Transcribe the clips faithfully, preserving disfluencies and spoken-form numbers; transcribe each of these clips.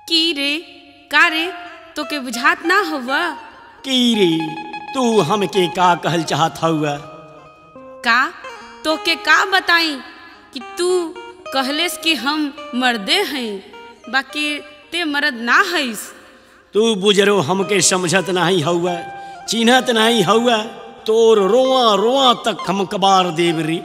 की रे का रे तो के बुझात ना हुआ की रे तू हमके का कहल चाहत हुआ का तो के का बताई कि तू कहलेस कि हम मर्दे हैं बाकी ते मर्द ना हैस। तू बुजरो हमके समझत नहीं हुआ चिन्हत नहीं हुआ तोर रोआ रोआ तक हम कबार देव रे।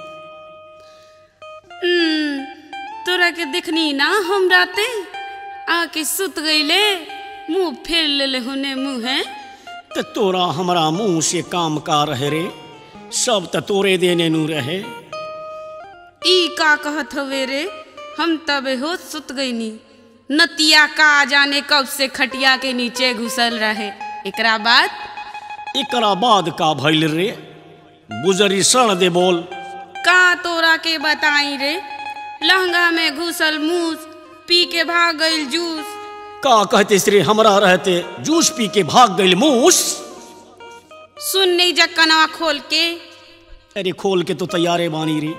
तोरा के देखनी ना हम राते आके सुत गईले मुंह फेर ले होने मुंह है तो तोरा हमारा मुंह से काम का रहे रे सब तो तोरे देने नू रहे। ई का कहत हवे रे हम तब हो सुत गईनी नतिया का जाने कब से खटिया के नीचे घुसल रहे। एकरा बाद एकरा बाद का भइल रे बुजरी सण दे बोल का तोरा के बताई रे लहंगा में घुसल मूस पी के भाग गईल जूस। का कहते रे हमरा रहते जूस पी के भाग गईल मूस। सुन नहीं जक्कनवा खोल के। अरे खोल के तो तैयारे बानी रे।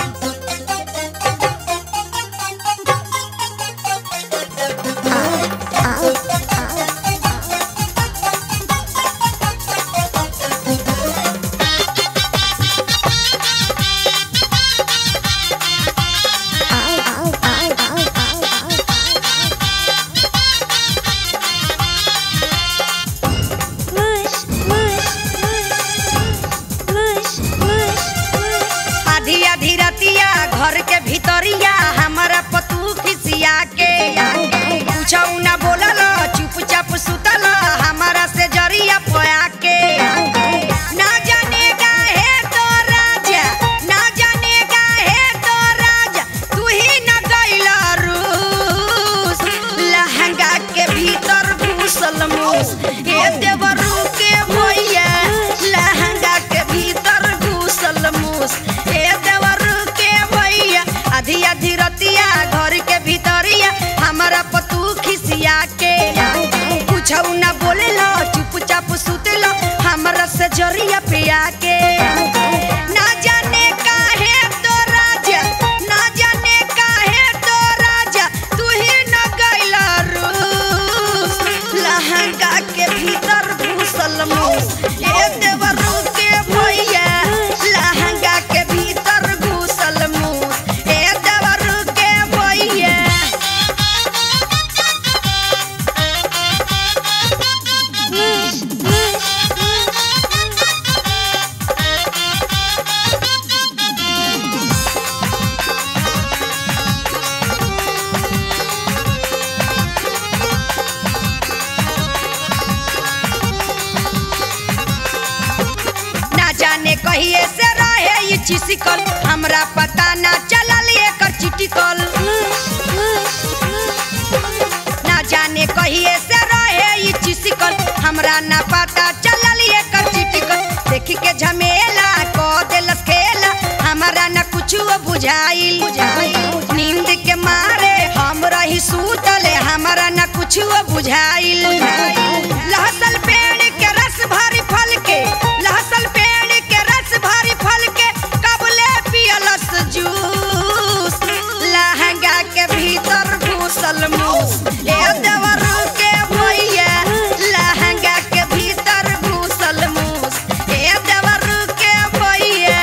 घर के भीतरिया हमारा पतू खिसिया के कुछ ना बोलल चुपचाप सुतल हमारा से जरिया पोया के। ना जानेगा है तो राजा ना जानेगा है तो राजा तू ही न गइला रूस लहंगा के भीतर घुसल मूस ए देवरू के भैया लहंगा के भीतर घुसल मूस ए देवरू आधी आधी रतिया घर के भीतरिया हमारा पतू खिसिया के कुछ ना बोले लो चुपचाप सुते लो हमारा से जरिया पिया के। ना जाने का है तो राजा ना जाने का है तो राजा तू ही न गइला रूस लहंगा के भीतर घुसल मूस ए देवरू के भैया लहंगा के भीतर घुसल मूस कहिए से रहे ये चिसिकल हमरा पता ना चलल एकर चिटिकल। ना जाने कहिए से रहे ये चिसिकल हमरा ना पता चलल एकर चिटिकल। देखी के झमेला को देलस खेला हमारा ना कुछ बुझाइल नींद के मारे हम रही सुतल हमारा ना कुछ बुझाइल। लहसल पेड़ के रस भरी फल के लहसल पेड़ भारी फल के कबले पियलस जूस लहंगा के भीतर घुसल मूस ए देवरू के भैया लहंगा के भीतर घुसल मूस ए देवरू के भैया।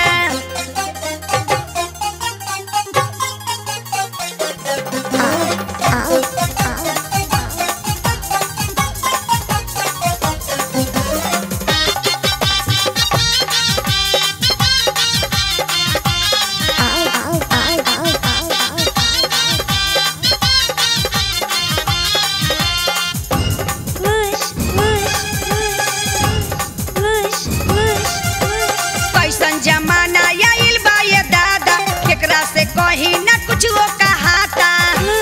जमाना आइल बा ये दादा केकरा से कहीं ना कुछ कहाता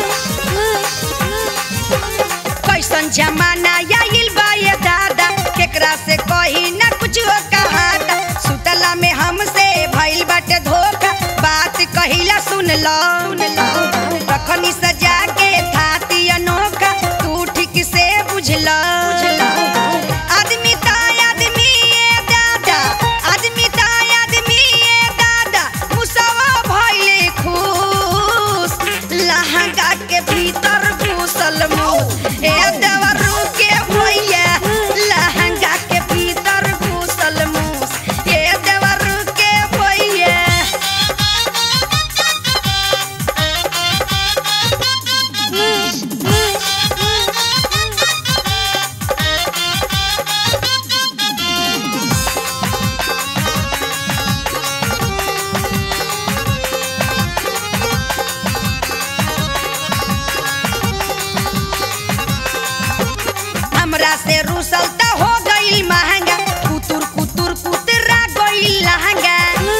कैसन जमाना आइल बा ये दादा केकरा से कहीं ना कुछ कहाता सुतला में हमसे भइल बाटे धोखा बात कहिला सुन लो रखनी सजा के थाती अनोखा तू ठीक से बुझ लो। आदमी ता आदमी ये दादा आदमी ता आदमी ये दादा मुसवा भइले खुश लहंगा के भीतर घुसल मूस हमरा से रूसल त हो गई महंगा कुतुर कुतुर कुतरा गई लहंगा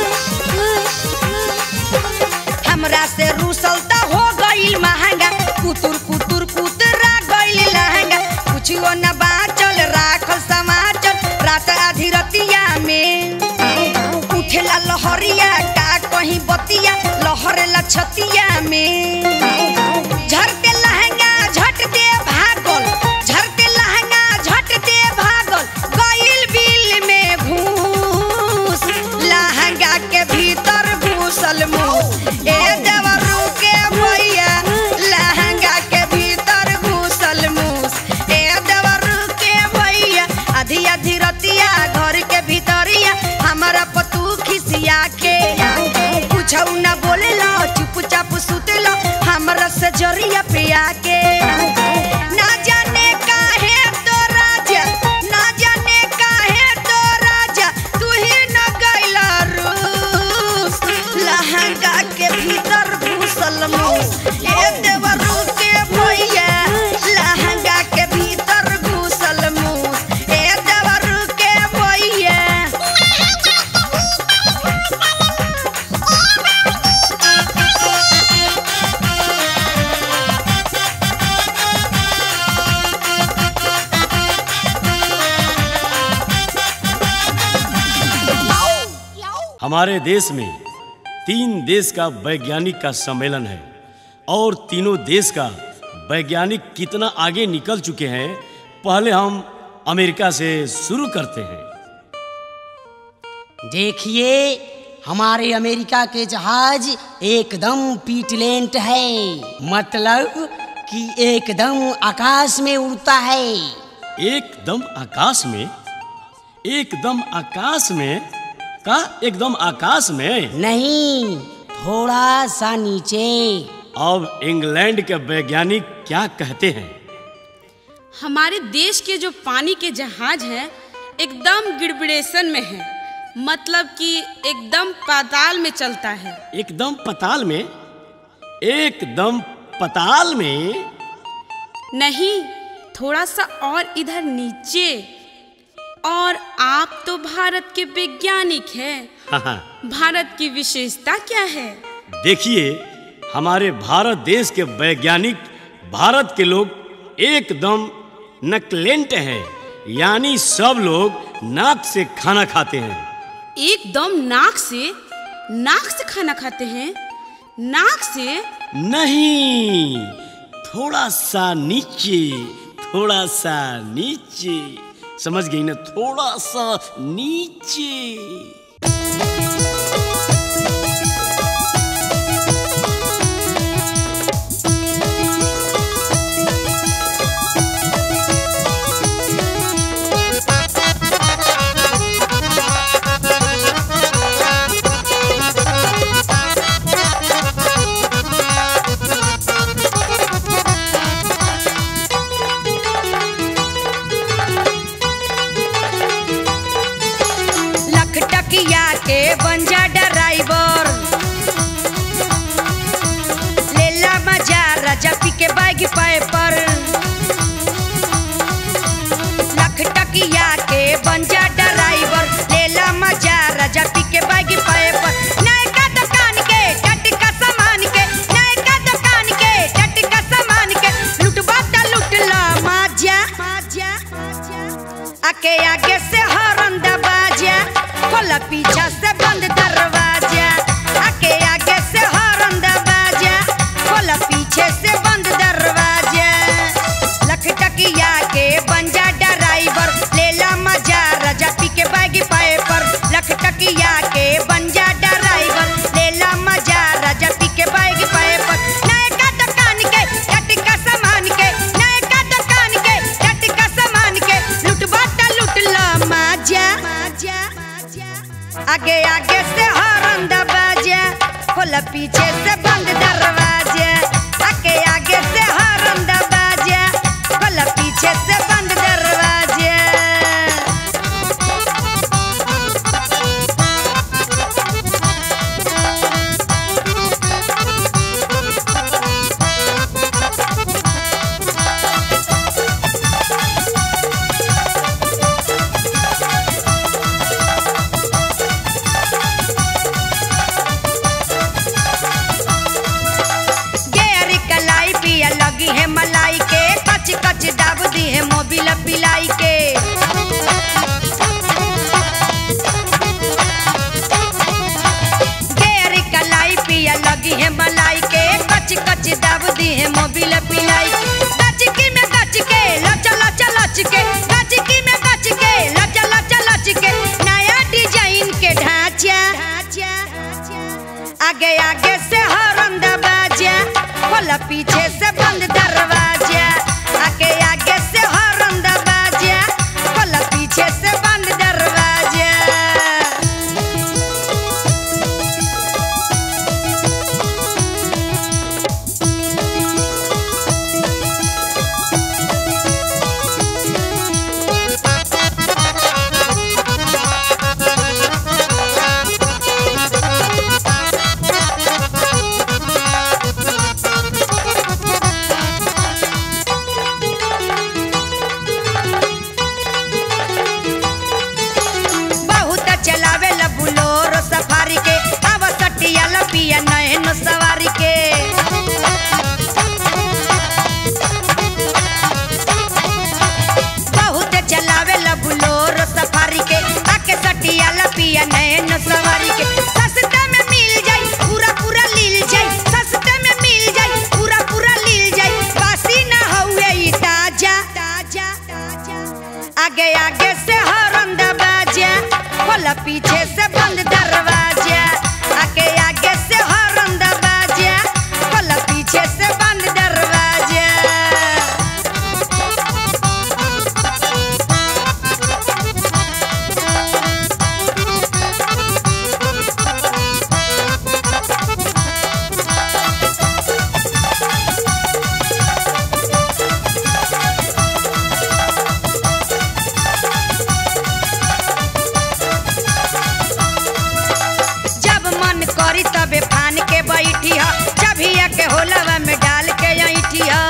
हमरा से रूसल त हो गई महंगा कुतुर कुतुर कुतरा गई लहंगा कुछो न बाचल राखल समाचल रात आधी रतिया में उठेला लहरिया का कहीं बतिया लहरेला छतिया में झरते लहंगा झट दे भागल झरते लहंगा झट दे भागल गइल बिल में घूस लहंगा के भीतर घुसल मुंह ए देवरू के भैया लहंगा के भीतर घुसल मुंह ए देवरू के भैया आधी आधी रतिया घर के भीतरिया हमारा पतू खिसिया के कुछौ न बोलेला चुपचाप सुतेला हमरा से जरिया पे आके ना जाने काहे तो राजा ना जाने काहे तो राजा तू ही न गइला रूस लहंगा के भीतर घुसल मुंह ए देवरू के भैया लहंगा के भीतर घुसल मुंह ए देवरू के भैया हमारे देश में तीन देश का वैज्ञानिक का सम्मेलन है और तीनों देश का वैज्ञानिक कितना आगे निकल चुके हैं। पहले हम अमेरिका से शुरू करते हैं। देखिए हमारे अमेरिका के जहाज एकदम पीटलेंट है, मतलब कि एकदम आकाश में उड़ता है। एकदम आकाश में? एकदम आकाश में का? एकदम आकाश में नहीं, थोड़ा सा नीचे। अब इंग्लैंड के वैज्ञानिक क्या कहते हैं? हमारे देश के जो पानी के जहाज हैं एकदम गिड़बिड़ेशन में है, मतलब कि एकदम पाताल में चलता है। एकदम पाताल में? एकदम पाताल में नहीं, थोड़ा सा और इधर नीचे। और आप तो भारत के वैज्ञानिक हैं। हाँ हाँ। भारत की विशेषता क्या है? देखिए, हमारे भारत देश के वैज्ञानिक, भारत के लोग एकदम नकलेंट हैं, यानी सब लोग नाक से खाना खाते हैं। एकदम नाक से? नाक से खाना खाते हैं? नाक से नहीं, थोड़ा सा नीचे, थोड़ा सा नीचे, समझ गई ना? थोड़ा सा नीचे। के बंजा ड्राइवर लेला मजा राजा पी के बैग पाए पर लख टकिया के बंजा ड्राइवर लेला मजा राजा पी के बैग पाए पर नए का दुकान के टटका सामान के नए का दुकान के टटका सामान के लुटबा ता लुटला मजा आके आगे से हॉर्न दबाजा खोला पीछा से बंद दरवाजा आके आगे से हॉर्न दबाजा खोला पीछे से बंद दरवाजा लख टकिया के बंजा ड्राइवर लेला मजा राजा पी के बैग पाए पर लख टकिया के बंजा ड्राइवर लेला मजा राजा पी के बैग पाए पर नए का दुकान के टटका सामान के नए का दुकान के टटका सामान के लुटबा ता लुटला मजा आगे आगे से हॉर्न दबाजा खोला पीछे से बंद दरवाजा आगे आगे से हॉर्न दबाजा खोला पीछे से बंद दरवाजा। मलाई के, कच कच दाब दी है मोबिल पिलाई के। गेर कलाई पिया लगी है मलाई के, कच कच दाब दी है मोबिल पिलाई। गचकी में गच के लच लच लच के, गचकी में गच के लच लच लच के, नया डिजाइन के ढांचा। आगे आगे से हॉर्न दबाजा, खोला पीछे से बंद दरवाजा। आगे आगे से हॉर्न दबाजा, खोला पीछे से बंद दरवाजा। सवारी के बहुत चलावे बुलोरो सफारी के, आके सटिया लपिया नैन सवारी के। सस्ते में मिल जाई पूरा पूरा लील जाई, सस्ते में मिल जाई पूरा पूरा लील जाई, बासी ना हुए ई ताजा ताजा। आगे आगे से हॉर्न दबाजा, खोला पीछे से बंद दरवाजा। आगे आगे से हॉर्न दबाजा, खोला पीछे से बंद दरवाजा। करी तबे फान के बैठी है, जभिया के होलवा में डाल के ऐठी है।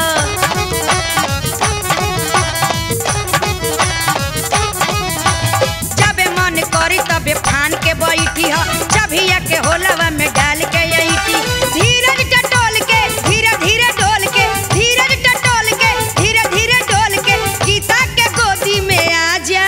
जबे मन करी तबे फान के बैठी है, जभिया के होलवा में डाल के ऐठी। धीरज टटोल के धीरे धीरे डोल के, धीरज टटोल के धीरे धीरे डोल के, गीता के गोदी में आजा।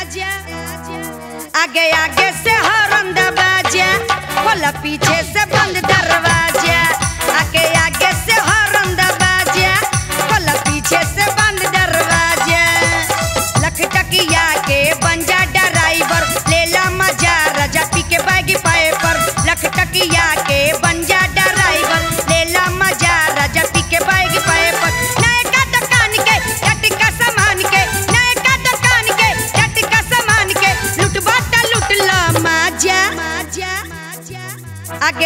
आगे आगे से हॉर्न दबाजा, खोला पीछे से बंद दरवाजा। आगे आगे से हॉर्न दबाजा, खोला पीछे से बंद दरवाजा। लखटकिया के बंजा ड्राइवर, लेला मजा रजा पी के बैगी पाए पर। लखटकिया के बंजा ड्राइवर, लेला मजा रजा पी के बैगी पाए पर। नए का दुकान के टटका सामान के, नए का दुकान के टटका सामान के, लुटबा ता लुट ला माजा। आगे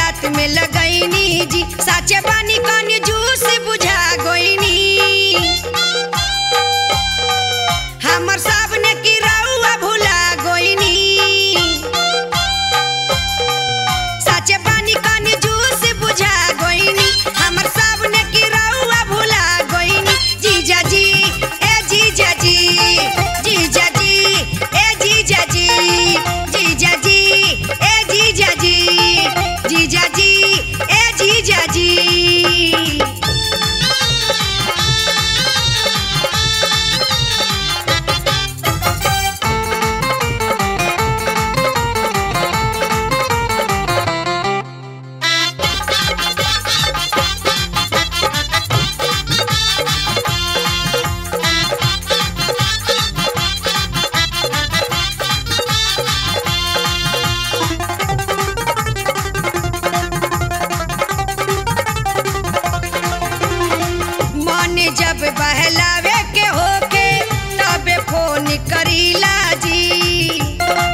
रात में लगैनी जी साचे बानी कानी जूस बुझा गईनी हमर साबने की रउआ भुला गईनी साचे बानी कानी जूस बुझा गईनी हमर साबने की रउआ भुला गईनी जीजा जी ए जीजा जी जीजा जी ए जीजा जी जीजा जी ए जीजा जी जीजा जी ए जीजा जी जब बहलावे के होके तबे फोन करीला जी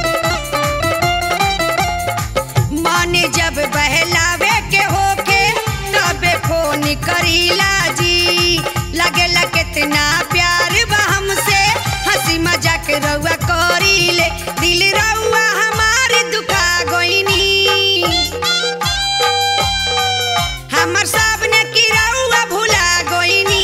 माने जब बहलावे के होके तबे फोन करीला जी लगेला कितना प्यार बा हमसे हंसी मजाक रउआ करीले दिल रउआ हमारे दुखा गईनी हमर साबने की रउआ भुला गईनी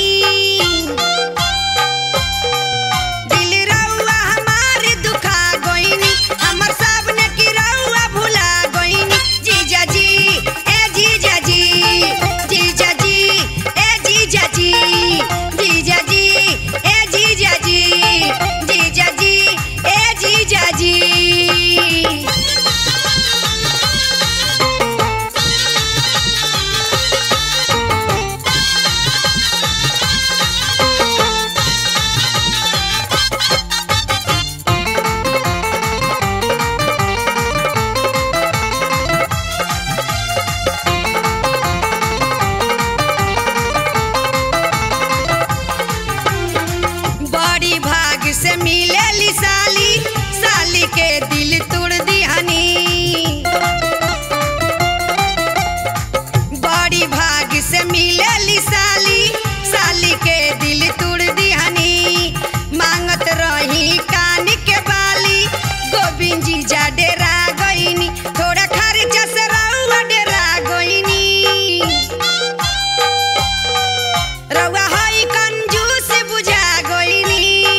से मिलेली साली साली के दिल तोड़ दिहनी बड़ी भाग से मिलेली साली साली के दिल तोड़ दिहनी मांगत रही कान के बाली गोविंद जी जा डेरा गईनी थोड़ा खर्चा से रउआ डेरा गईनी रउआ हई कंजूस बुझा गईनी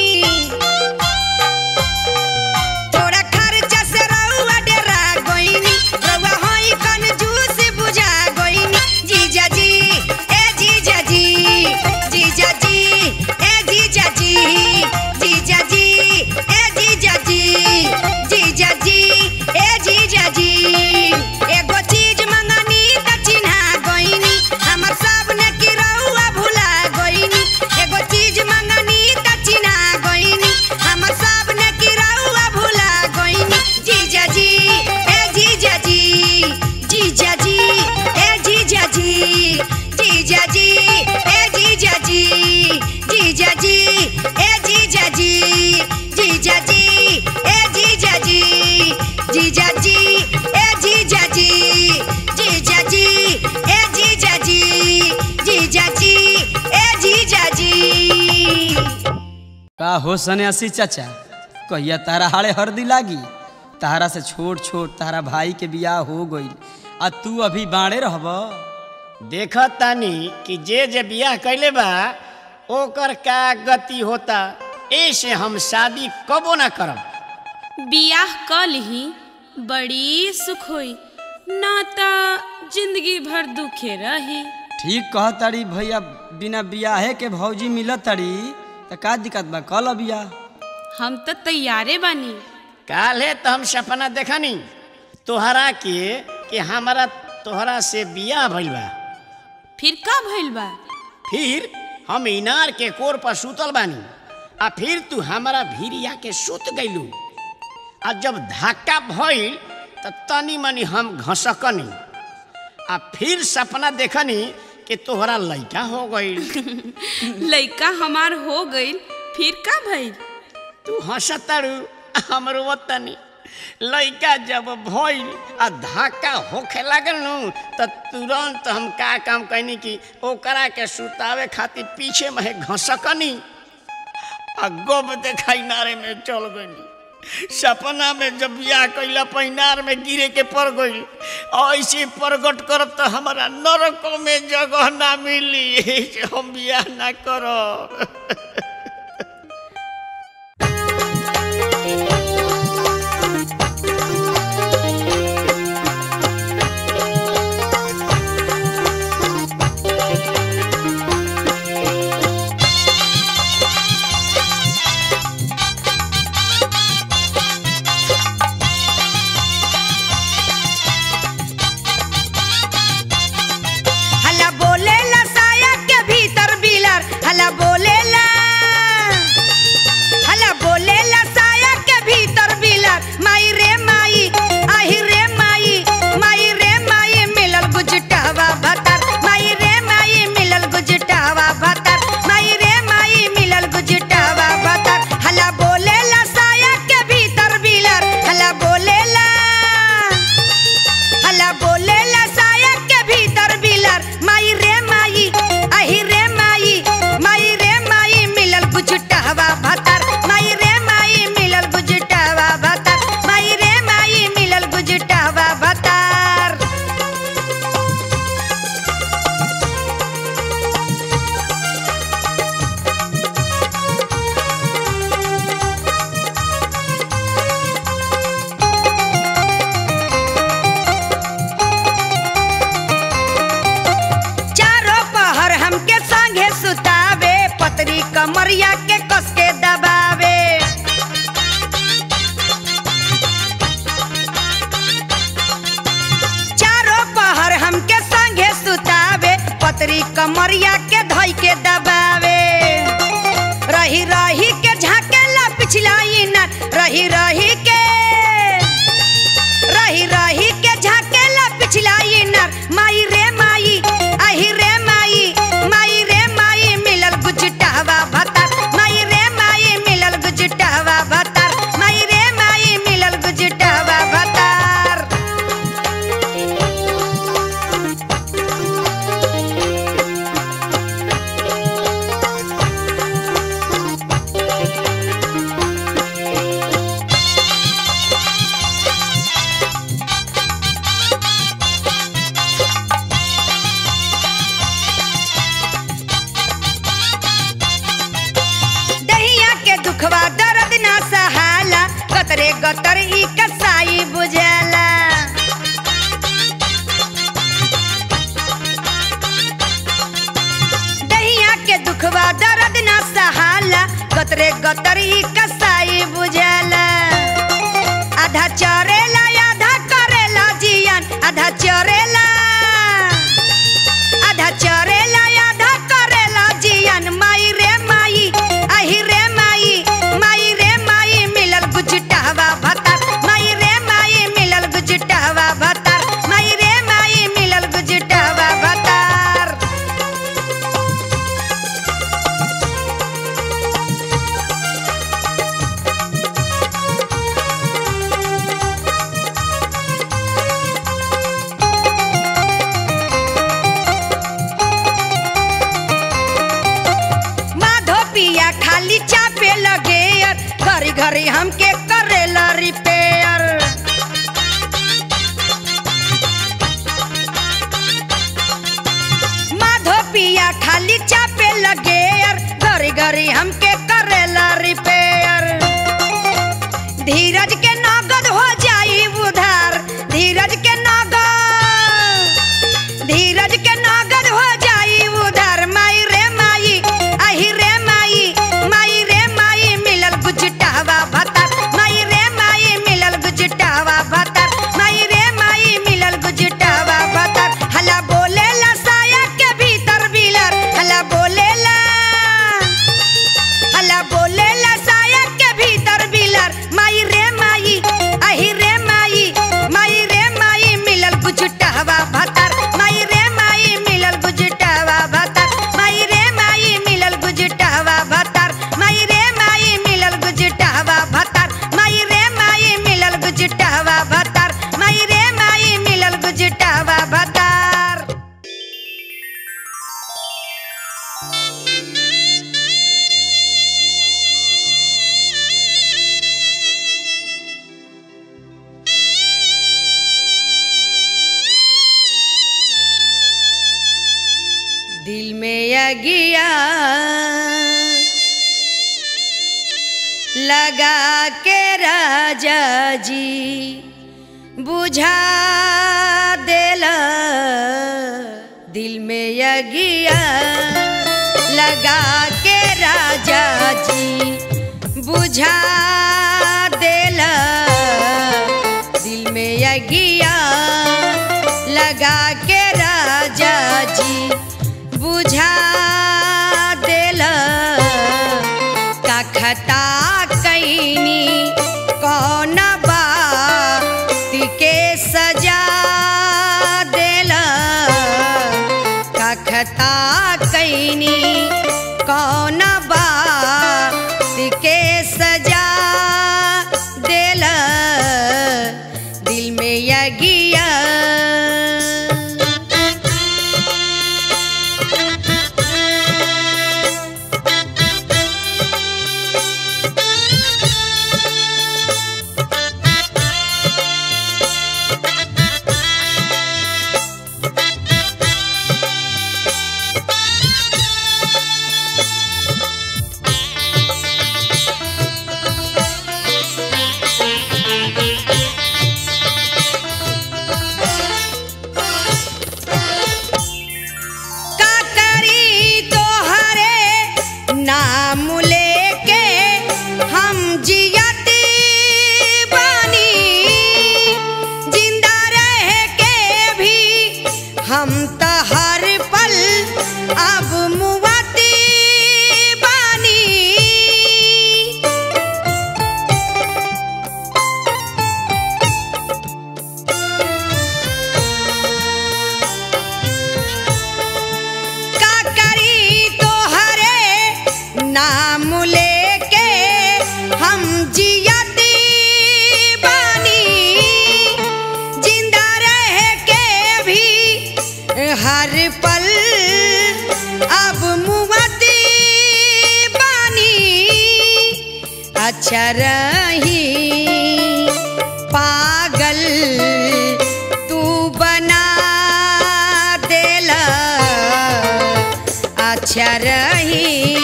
का हो सन्यासी चाचा कहिया तारा हाड़े हरदी लागी तारा से छोट छोट तारा भाई के बियाह हो गई आ तू अभी बाड़े रहब देखा तानी कि जे जे बियाह कैले बा ओकर का गति होता ऐसे हम शादी कबो ना करब बियाह कल ही बड़ी सुख होई ना ता जिंदगी भर दुखे रही ठीक कह तारी भैया बिना बियाहे के भौजी मिलत तारी तो का दिक्कत बा कल बियाह हम तो तैयारे बानी काले तो हम सपना देखनी तोहरा के कि हमारा तोहरा से बियाह भइल बा फिर का भइल बा फिर हम इनार के कोर पर सुतल बानी आ फिर तू हमारा भीरिया के सुत गइलू आ जब धक्का भइल तो तनी मनी हम घसकनी आ फिर सपना देखनी कि तोहरा लइका हो गइल लइका हमार हो गइल फिर का भइल तू हंसतारू हमरो वतनी लइका जब भइल आ धक्का होखे लागल नु त तुरंत हम का काम कैनी कि ओकरा के सुतावे खातिर पीछे में घसकनी आ गोब देखाई नारे में चल गई। सपना में जब बियाह कैला पैनार में गिरे के पड़ गई ऐसे प्रगट करब तो हमारा नरक में जगह ना मिली, हम बियाह ना करब। कमरिया के कस के दबावे, चारों पहर हमके संगे सुतावे, पतरी कमरिया के धोई के दबावे। रही रही के झाकेला पिछला इना, रही रही के रही रही के झाकेला पिछला इना। माई रे माई आही रे माई, माई रे माई मिलल गुजटावा भतार, माई रे माई मिलल गुजटावा भतार, माई रे माई मिलल गुजटावा भतार। दुखवा दर्द ना सहाला, गतरे गतर ई कसाई बुझाला। दहिया के दुखवा दर्द ना सहाला, गतरे गतर ई कसाई बुझाला। आधा चरेला आधा करेला जियान, आधा चरेला आधा चरेला आधा करेला जियान। माई रे माई आही रे माई रे माई मिलल गुजटावा भतार, माई रे माई मिलल गुजटावा भतार, माई रे माई मिलल गुजटावा भतार। माधो पिया खाली चापे लगे, घरी घरी हमके करेला रिपेयर। माधो पिया खाली चापे लगे, घरी घरी हमके करेला रिपेयर। धीरज के नगद हो जाई उधार, धीरज के नगद धीरज के नगद हो जाई उधार। माई रे माई आही रे माई, माई रे माई मिलल गुजटावा भतार, माई रे माई मिलल गुजटावा भतार, माई रे माई मिलल गुजटावा भतार। हला बोलेला साया के भीतर बिलर, हला बोलेला हला बोलेला साया के भीतर बिलर। माई रे माई आही रे माई, माई रे माई मिलल गुजटावा भतार, माई रे माई मिलल दिल में अगिया लगा के राजा जी बुझा देला। दिल में अगिया लगा के राजा जी बुझा देला। दिल में अगिया लगा के राजा जी बुझा देला। का खता कैनी कौन बात के सजा देला। का खता कैनी कौन बात के सजा देला। दिल में अगिया हर पल अब मुवती बानी। अच्छा रही पागल तू बना देला। अच्छा रही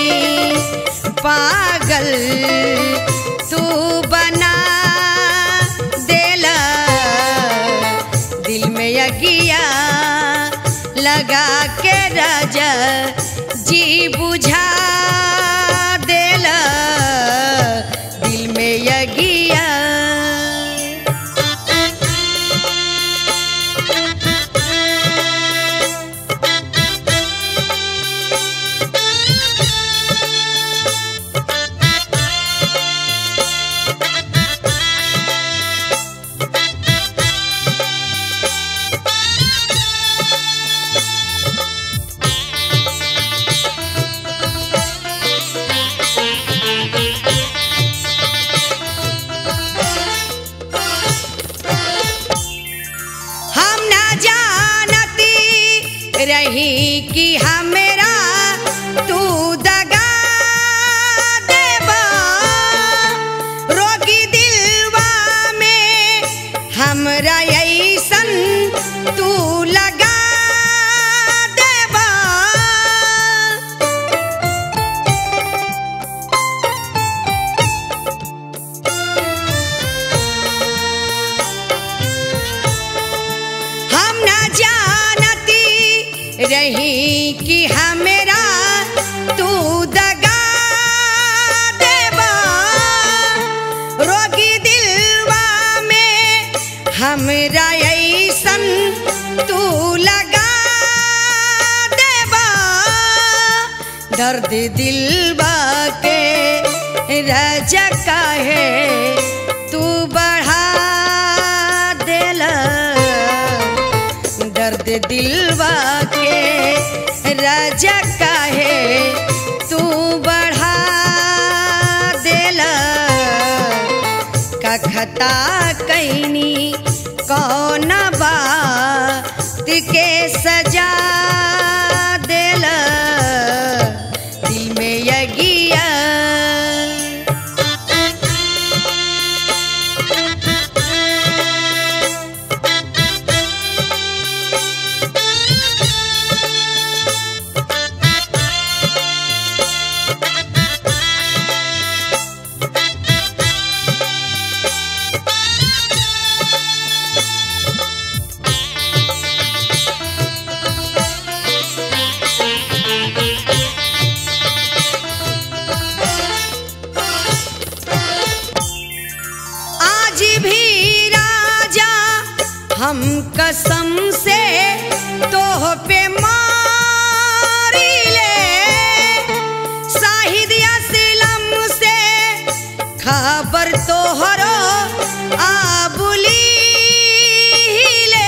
पागल तू बना देला। दिल में अगिया लगा के राजा जी बुझा देला। दिल में अगिया रही कि हमरा तू दगा देबा। रोगी दिलवा में हमरा ऐसन तू लगा देबा। हम ना जानती रही कि हमरा तू दगा देबा। रोगी दिलवा में हमरा ऐसन तू लगा देबा। दर्द दिलवा के राजा काहे तू बढ़ा देला। दर्द दिलवा के राजा काहे तू बढ़ा देला। का खता कैनी कौन बात के सजा देला। दिल में अगिया हम कसम से तोह पे मारी ले, शाहिद असलम से खबर तोहरो आबुली ले।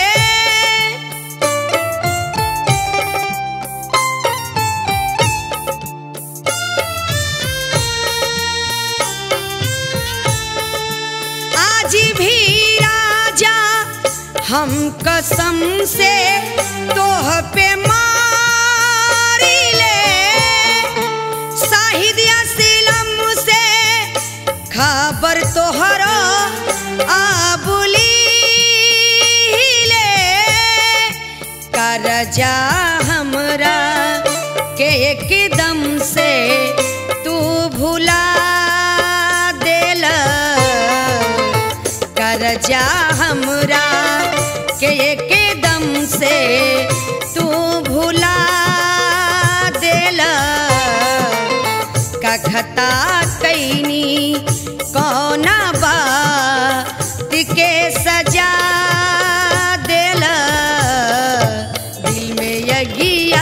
आज भी राजा हम कसम से तोह पे मारी ले, शाहिद असलम से खबर तोहरो आबुली ले। करजा हमरा के एकदम से तू भुला देला, करजा हमरा के एकदम से तू भुला देला। का खता कैनी कौना बात के सजा देला, दिल में यगिया।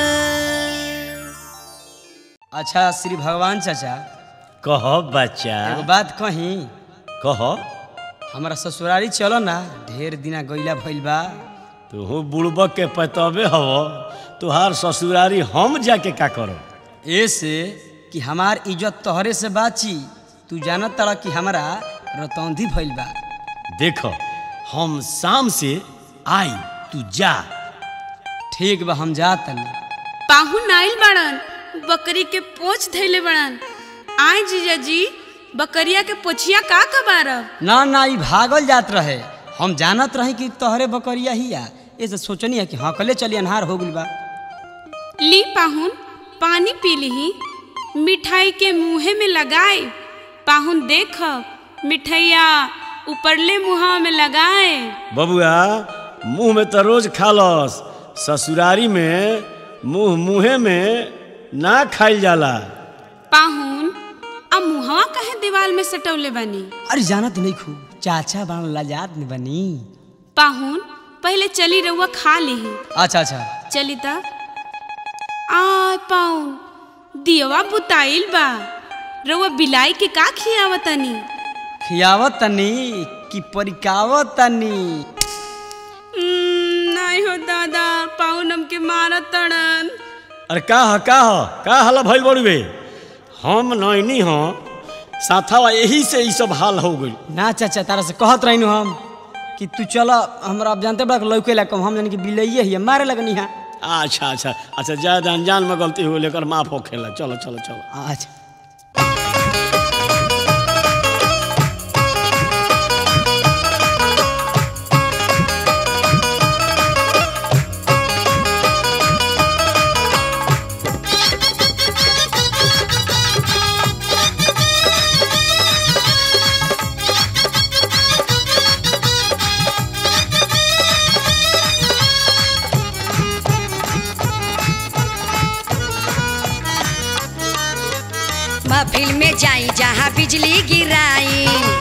अच्छा श्री भगवान चाचा, कह बच्चा, एगो बात कही। कह। हमारा ससुरारी चलो ना, ढेर दिना गईला भइल बा। तू बुड़बक के पतबे हव, तुहार ससुरारी हम जाके का करो? ऐसे कि हमार इज्जत तोहरे से बाची, तू जानत तड़ा कि हमारा रतौंधी भइल बा। देखो हम शाम से आई, तू जा। ठीक बा, हम जात नहीं। पाहुन आइल बड़न, बकरी के पोछ धैले बड़न। आय जीजा जी, बकरिया के पोछिया का कबारब? ना ना, ई भागल जात रहे। हम जानत रही कि तोहरे बकरिया ही आ, ऐसे सोचनी है कि हाँ कले चली, अन्हार हो गइल बा। ली पाहुन, पानी पी लीही। मिठाई के मुँहे में लगाए। पाहुन देख, मिठाइया ऊपरले मुँह में लगाए। बबुआ मुँह में तो रोज खालस, ससुरारी में मुँह मुँहे में ना खाइल जाला। पाहुन अब मुहवा कहे दीवार में सटौले बनी? अरे जानत नहीं खूब, चाचा बन लाजात नहीं बनी। पाहुन पहले चली रहुआ खा लीही। अच्छा अच्छा चली त। आय पाहुन, दियवा बुताइल बा, रहुआ बिलाई के का खियावतनी? खियावत तनी कि परिकावत तनी? नहीं हो दादा, पाहुन हमके मारत तड़न। अरे का ह का ह का हला भइल बड़ुए? हम नैनी ह साथवा, यही से ई सब हाल हो गई। ना चाचा, तारा से कहत रही हम कि तू चला, हमरा अब जानते बड़ा लौके ला कम, हम जानी कि बिलैये ही मारे लगनी है। अच्छा अच्छा अच्छा, ज्यादा अनजान में गलती हो लेकर माफ हो खेला। चलो चलो चलो। अच्छा महफिल में जाई जहाँ बिजली गिराई,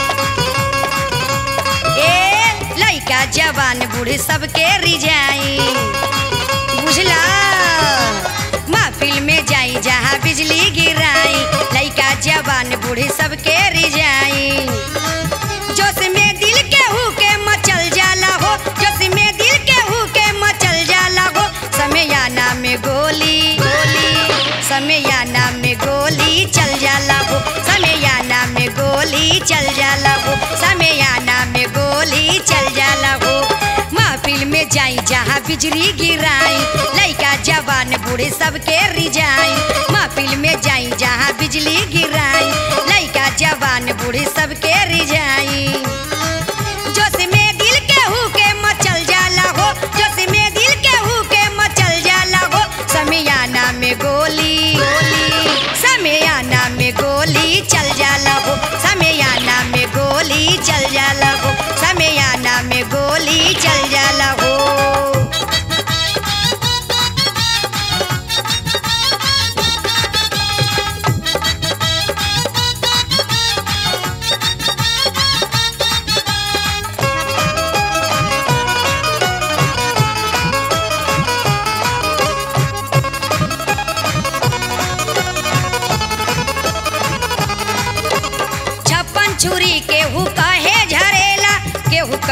ए लइका जवान बूढ़े सबके रिझाई। बुझला? महफिल में जाई जहाँ बिजली गिराई, लइका जवान बूढ़े सबके रिझाई। जोश में दिल के हु के मचल जाला हो, जोश में दिल के हु के मचल जाला हो। समयाना में गोली गोली, समयाना में गोली चल जाला हो, समयाना में गोली चल जाला हो, समयाना में गोली चल जाला हो। महफिल में जाई जहाँ बिजली गिराई, लइका जवान बूढ़े सबके रिझाई। महफिल में जाई जहाँ बिजली गिराई, लइका जवान बूढ़े सबके रिझाई। जोश में दिल के हु के मचल जाला हो, जोश में दिल के हु के मचल जाला हो। समयाना में गोली गोली, समयाना में गोली चल जाला हो, समयाना में गोली चल जाला हो, समयाना में गोली चल जाला हो।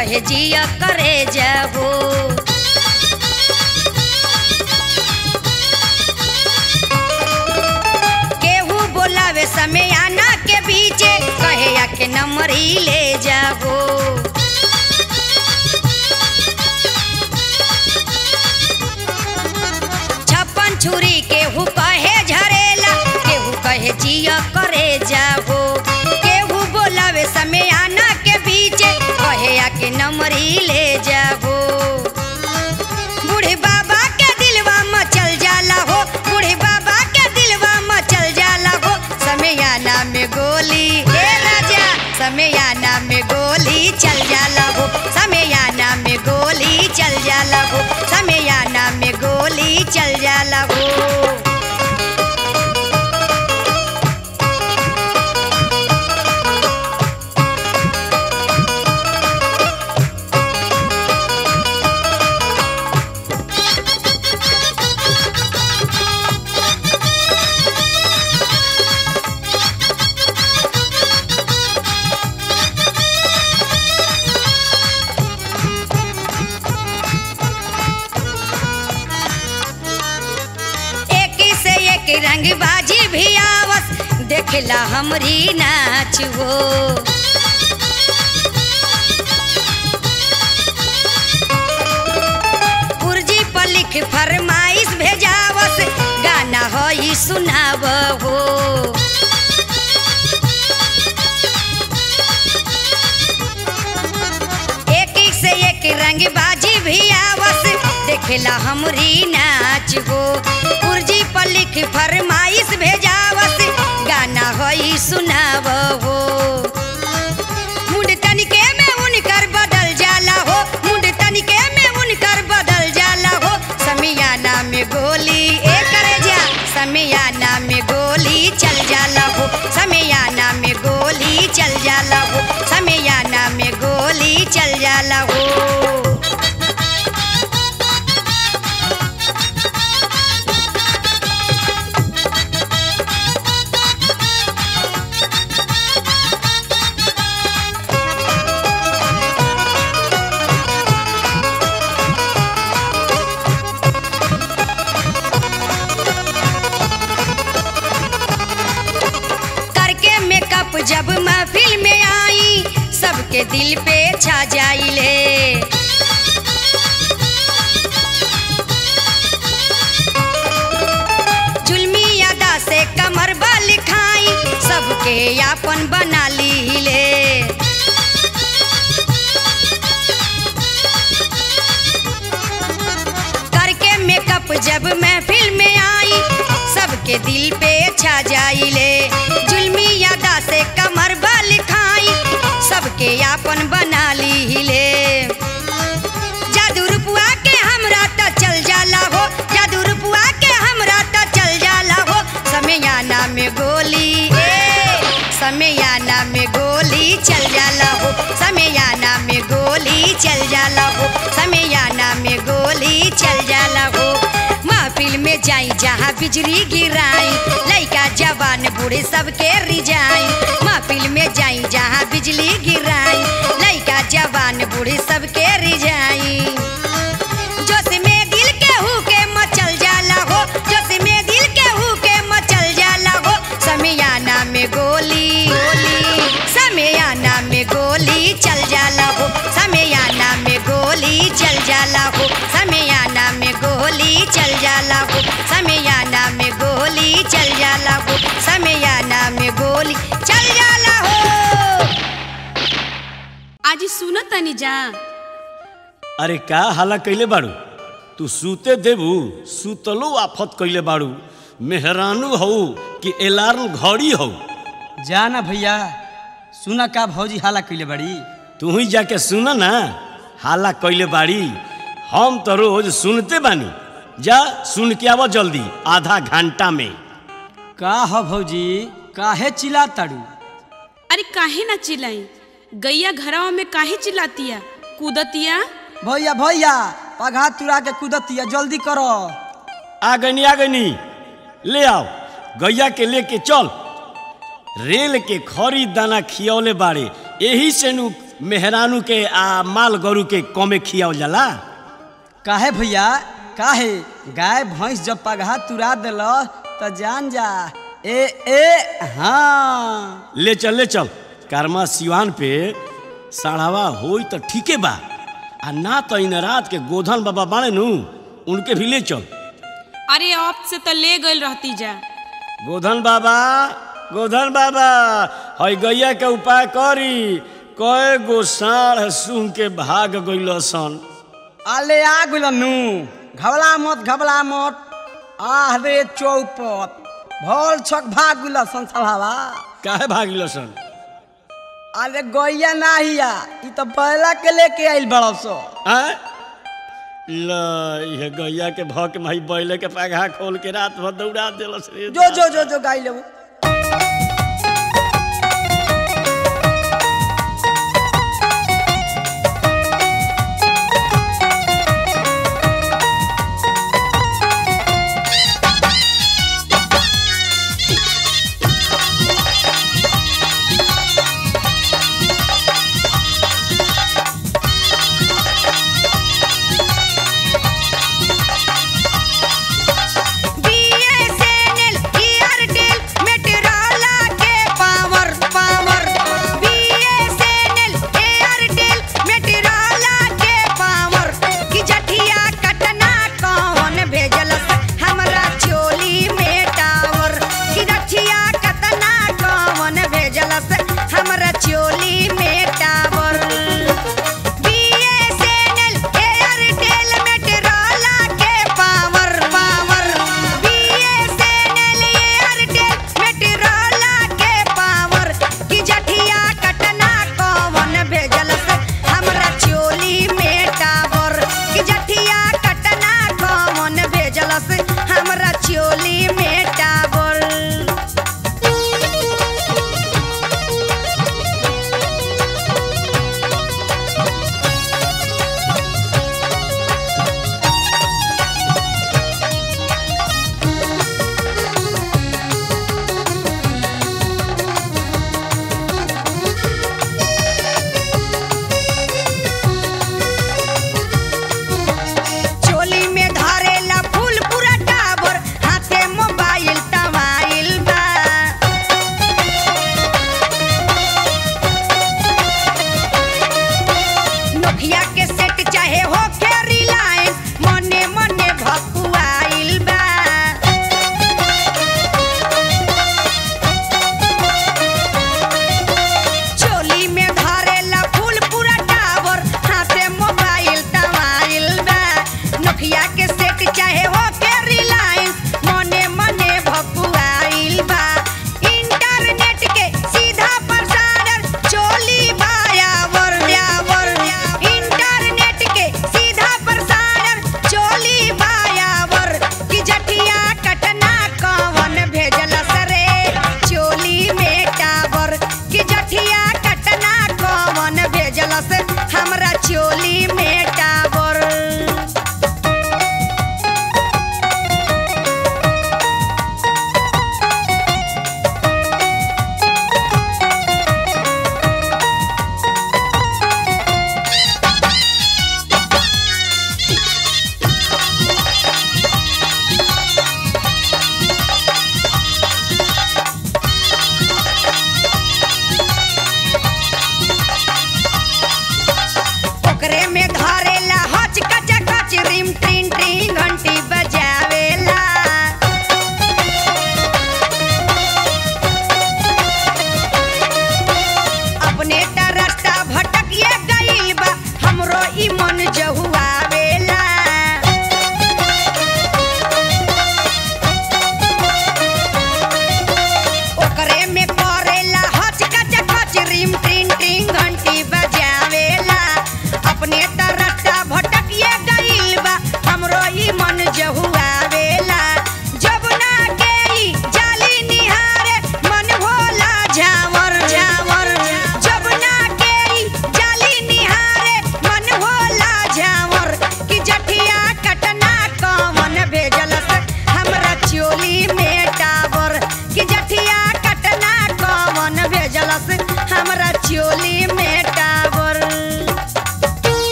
कहे जिया करे जाबो। केहू बोलावे समय आना के बीचे कहे आके नंबर ही ले जाबो। छप्पन छुरी केहू कहे झरेला केहू कहे जिया करे जाबो। केहू बोलावे समय आना के बीचे कहे आके नंबर ही ले जाबो। बूढ़े बाबा के दिलवा मचल जाला हो बूढ़े बाबा के दिलवा मचल जाला हो। समयाना में गोली हे राजा समयाना में गोली चल जाला हो। समयाना में गोली चल जाला हो। समयाना में गोली चल जाला हो। रंगबाजी भी आवस देखला हमरी नाच हो। पुरजी पर लिख फरमाइश भेजावस गाना हो ही सुनाव हो। एक एक से एक रंगबाजी भी आवस देखला हमरी नाच हो। पुरजी पर लिख फरमाइश भेजावस गाना होई सुनाव हो। मुंड तनिके में उनकर बदल जाला हो मुंड तनिके में उनकर बदल जाला हो। समियाना में गोली ए करे जा समियाना में गोली चल जाला हो। समियाना में गोली चल जाला हो। समियाना में गोली चल जाला हो। जब महफिल में आई सबके दिल पे छा जाइले। जुल्मी अदा से कमर बल खाई सबके यापन बना लीले। करके मेकअप जब महफिल में आई सबके दिल पे छा जाइले। जुल्मी अदा से कमर बल खाई सबके यापन बना लीले। जादू रुपवा के हमरा त चल जाला हो जादू रुपवा के हमरा त चल जाला हो। समयाना में गोली ए समयाना में गोली चल जाला हो। समयाना में गोली चल जाला हो। समयाना में गोली चल जाला हो। महफिल में जाई जहाँ बिजली गिराई लइका जवान बूढ़े सबके रिजाई। महफिल में जाई जहाँ बिजली गिराई लइका जवान बूढ़े सबके रिजाई। जोश में दिल के हु के मचल जाला हो जोश में दिल के हु के मचल जाला हो। समयाना में गोली गोली समयाना में गोली चल जाला हो। समयाना में गोली चल जाला हो। समयाना में गोली चल जाला हो। समयाना में गोली चल जाला हो। समयाना में गोली चल जाला हो। आज सुन तनी जा। अरे का हाला कैले बाड़ू तू सूते देबू सुतलो आफत कैले बाड़ू। मेहरानू हो कि अलार्म घड़ी हो। जाना भैया सुना का भौजी हाला कैले बड़ी। तू ही जाके सुना ना हाला कैले बाड़ी। हम तो रोज सुनते बानी। जा सुन के आवा जल्दी आधा घंटा में। का हो भौजी काहे चिल्ला ताड़ू। अरे काहे ना चिल्लाई गैया घरवा में काहे चिल्लातिया कूदतिया। भैया भैया पघा तुरा के कूदतिया जल्दी करो। आ गनी आ गनी ले आओ गैया के लेके चल। रेल के खरी दाना खियौले बाड़े यही से नु मेहरानू के आ माल गरु के कमे खियावल जाला? काहे भैया काहे? गाय भैंस जब पगहा तुरा दिल तो जान जा ए ए हाँ। ले चल ले चल कर्मा सिवान पे साढ़ावा होई तो ठीके बा, आ ना तो इन रात के गोधन बाबा बाणे नु उनके भी ले चल। अरे आप से तो ले गई रहती जा। गोधन बाबा गोधन बाबा हई गैया के उपाय करी, कए गो साढ़ सूंघ के भाग गइल सन। आले आ गुलनू, घबला मत घबला मत। आह रे चौपट भोल छक भाग गुल संसावा। काहे भागिल सन? अरे गैया ना हिया, ई तो बैला के लेके आइल बड़ा सो। आय ल ये गैया के भक माई बैले के पगहा खोल के रात भर दौड़ा देलस रे। जो जो जो जो गाई लेबू। भेजल